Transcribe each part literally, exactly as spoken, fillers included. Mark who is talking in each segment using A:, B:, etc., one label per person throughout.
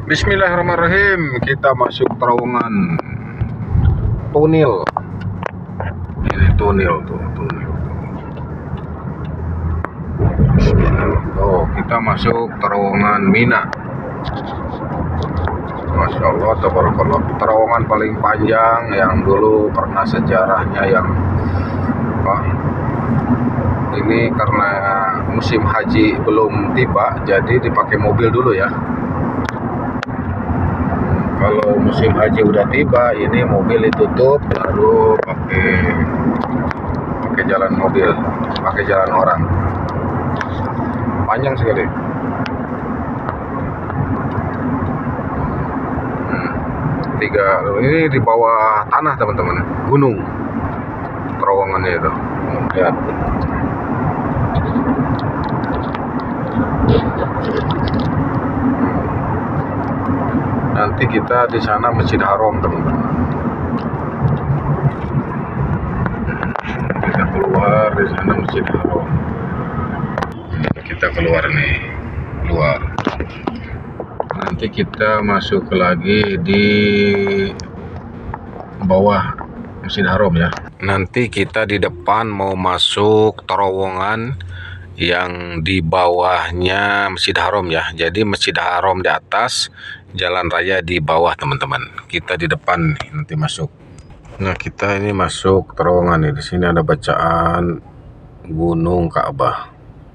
A: Bismillahirrahmanirrahim. Kita masuk terowongan tunil. Ini tunil tuh, tunil. Oh, kita masuk terowongan Mina. Masya Allah, tabarakallah. Terowongan paling panjang yang dulu pernah sejarahnya yang apa? Ini karena musim haji belum tiba, jadi dipakai mobil dulu ya. Kalau musim haji udah tiba, ini mobil ditutup, lalu pakai pakai jalan mobil, pakai jalan orang. Panjang sekali. Hmm, tiga ini di bawah tanah teman-teman, gunung terowongannya itu. Lihat. Nanti kita di sana Masjid Haram teman-teman. Kita keluar di sana Masjid Haram. Kita keluar nih, keluar. Nanti kita masuk lagi di bawah Masjid Haram ya. Nanti kita di depan mau masuk terowongan yang di bawahnya Masjid Haram ya. Jadi Masjid Haram di atas, jalan raya di bawah teman-teman. Kita di depan nih, nanti masuk. Nah, kita ini masuk terowongan nih. Di sini ada bacaan Gunung Ka'bah.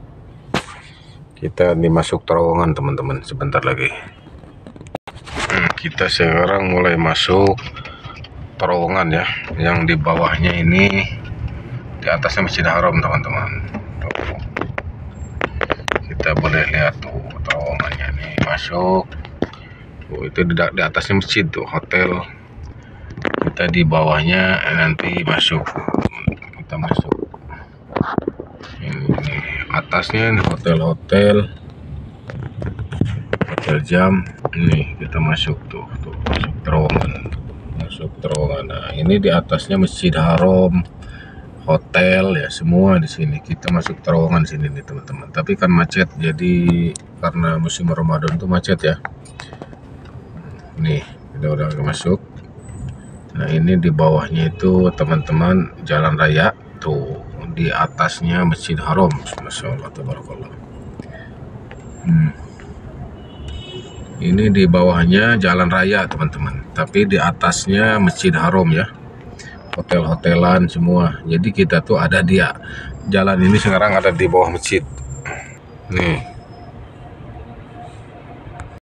A: Kita ini masuk terowongan teman-teman, sebentar lagi. Hmm, kita sekarang mulai masuk terowongan ya. Yang di bawahnya ini, di atasnya Masjid Haram teman-teman. Kita boleh lihat tuh terowongannya nih, masuk. Oh, itu di, di atasnya masjid tuh, hotel. Kita di bawahnya nanti masuk. Kita masuk. Ini, ini atasnya ini hotel-hotel, hotel jam. Ini kita masuk tuh, tuh masuk terowongan, masuk terowongan. Nah, ini di atasnya Masjid Haram, hotel ya, semua di sini. Kita masuk terowongan sini nih teman-teman. Tapi kan macet, jadi karena musim Ramadan tuh macet ya. Nih, kita udah masuk. Nah, ini di bawahnya itu teman-teman jalan raya tuh, di atasnya Masjid Haram. Masya Allah, tabarakallah. Hmm. Ini di bawahnya jalan raya teman-teman, tapi di atasnya Masjid Haram ya. Hotel-hotelan semua. Jadi kita tuh ada dia. Jalan ini sekarang ada di bawah masjid. Nih.